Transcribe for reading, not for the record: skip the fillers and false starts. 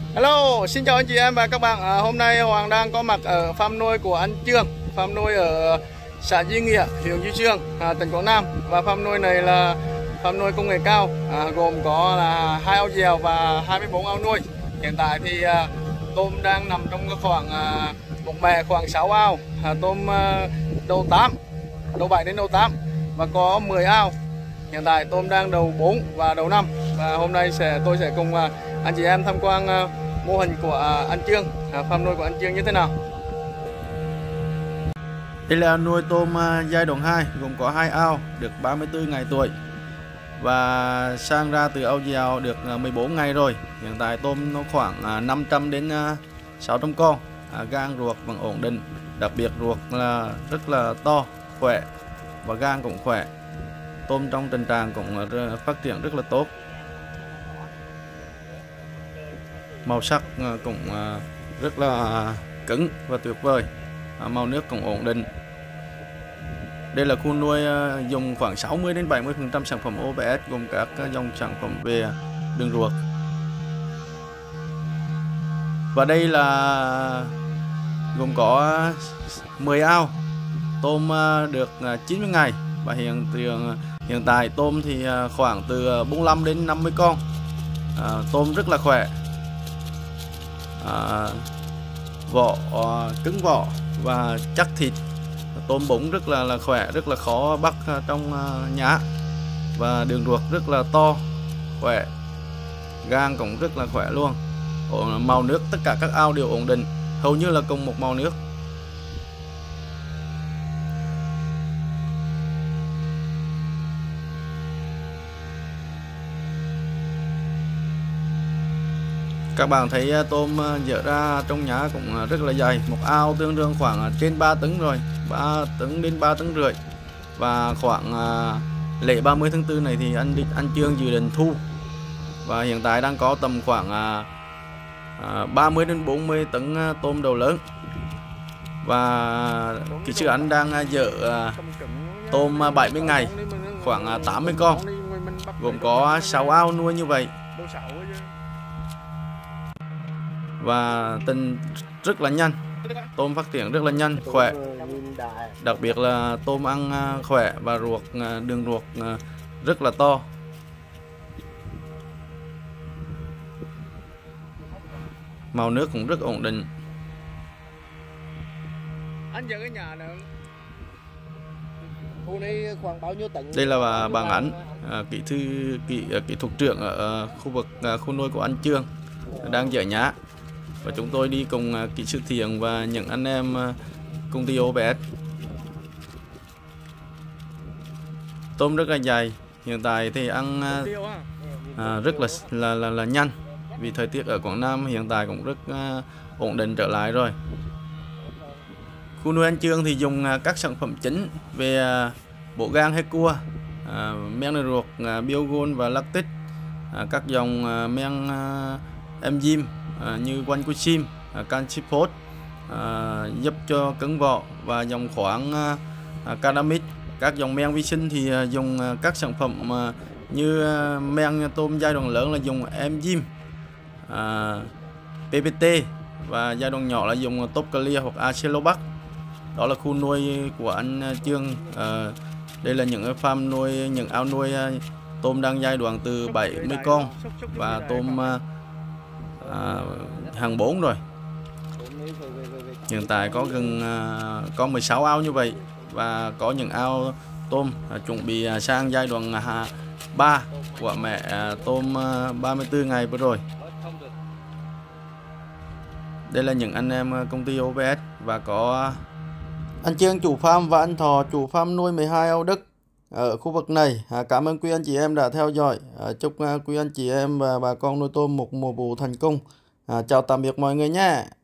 Hello, xin chào anh chị em và các bạn. Hôm nay Hoàng đang có mặt ở farm nuôi của anh Trương, farm nuôi ở xã Duy Nghĩa, huyện Duy Xuyên, tỉnh Quảng Nam. Và farm nuôi này là farm nuôi công nghệ cao, gồm có là 2 ao chèo và 24 ao nuôi. Hiện tại thì tôm đang nằm trong khoảng một bè khoảng 6 ao, tôm đầu 8, đầu 7 đến đầu 8 và có 10 ao. Hiện tại tôm đang đầu 4 và đầu 5. Và hôm nay tôi sẽ cùng anh chị em tham quan mô hình của anh Trương, farm nuôi của anh Trương như thế nào. Đây là nuôi tôm giai đoạn 2, gồm có 2 ao được 34 ngày tuổi và sang ra từ ao chèo được 14 ngày rồi. Hiện tại tôm nó khoảng 500 đến 600 con, gan ruột vẫn ổn định, đặc biệt ruột là rất là to, khỏe và gan cũng khỏe. Tôm trong tình trạng cũng phát triển rất là tốt. Màu sắc cũng rất là cứng và tuyệt vời, màu nước cũng ổn định. Đây là khu nuôi dùng khoảng 60 đến 70% sản phẩm OPS, gồm các dòng sản phẩm về đường ruột. Và đây là gồm có 10 ao tôm được 90 ngày và hiện tại tôm thì khoảng từ 45 đến 50 con. Tôm rất là khỏe, vỏ cứng vỏ và chắc thịt. Tôm bụng rất là khỏe, rất là khó bắt trong nhá, và đường ruột rất là to, khỏe, gan cũng rất là khỏe luôn. Màu nước tất cả các ao đều ổn định, hầu như là cùng một màu nước. Các bạn thấy tôm dỡ ra trong nhá cũng rất là dày. Một ao tương đương khoảng trên 3 tấn rồi, 3 tấn đến 3 tấn rưỡi. Và khoảng lễ 30 tháng 4 này thì anh Trương dự định thu. Và hiện tại đang có tầm khoảng 30 đến 40 tấn tôm đầu lớn. Và kỹ sư anh đang dỡ tôm 70 ngày khoảng 80 con, gồm có 6 ao nuôi như vậy. Và tình rất là nhanh, tôm phát triển rất là nhanh, khỏe, đặc biệt là tôm ăn khỏe và đường ruột rất là to. Màu nước cũng rất ổn định. Đây là bạn ảnh, kỹ thuật trưởng ở khu nuôi của anh Trương đang dỡ nhá, và chúng tôi đi cùng kỹ sư Thiện và những anh em công ty OPS. Tôm rất là dày, hiện tại thì ăn rất là nhanh, vì thời tiết ở Quảng Nam hiện tại cũng rất ổn định trở lại rồi. Khu nuôi anh Trương thì dùng các sản phẩm chính về bộ gan hay cua, men ruột, biogon và lactic, các dòng men enzyme như Quancosim, canxi phốt giúp cho cứng vỏ, và dòng khoáng Cadamid. Các dòng men vi sinh thì dùng các sản phẩm như men tôm giai đoạn lớn là dùng enzyme PPT, và giai đoạn nhỏ là dùng Top Clear hoặc Acelobac. Đó là khu nuôi của anh Trương. Đây là những farm nuôi, những ao nuôi tôm đang giai đoạn từ 70 con và tôm hàng 4 rồi. Hiện tại có có 16 ao như vậy, và có những ao tôm chuẩn bị sang giai đoạn 3 của mẹ tôm 34 ngày vừa rồi. Đây là những anh em công ty OPS, và có anh Trương chủ farm và anh Thọ chủ farm nuôi 12 ao đất ở khu vực này. Cảm ơn quý anh chị em đã theo dõi. Chúc quý anh chị em và bà con nuôi tôm một mùa vụ thành công. Chào tạm biệt mọi người nhé.